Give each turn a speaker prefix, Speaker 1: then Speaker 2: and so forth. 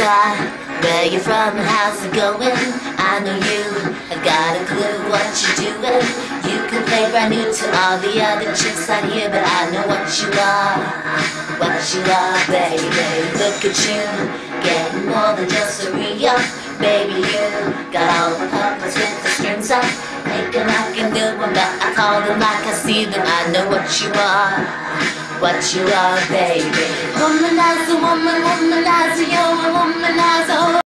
Speaker 1: star. Where you from and how's it going? I know you have got a clue what you're doing. You can play brand new to all the other chicks out here, but I know what you are, baby. Look at you, getting more than just a re-up. Baby, you got all the puppets with the strings up. Make 'em like a new one, but I call them like I see them. I know what you are, baby. Womanizer, womanizer, you're a womanizer.